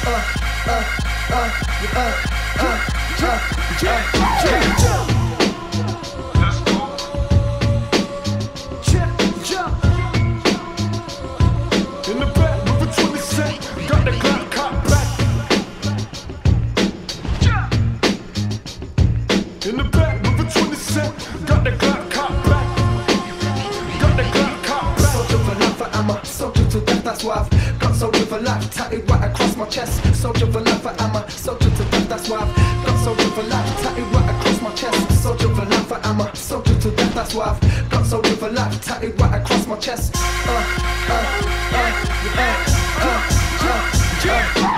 In the back with a 20 cent, got the Glock cocked back. In the back with a 20 cent, got the Glock cocked back. Got the Glock cocked back. Soldier for life, I'm a soldier to death, that's why I've got soldier for life tatted right across my chest. Soldier for life, I'm a soldier to death, that's why I've got soldier for life tatted right across my chest. Soldier for life, I'm a soldier to death, that's why I've got soldier for life tatted right across my chest. Yeah.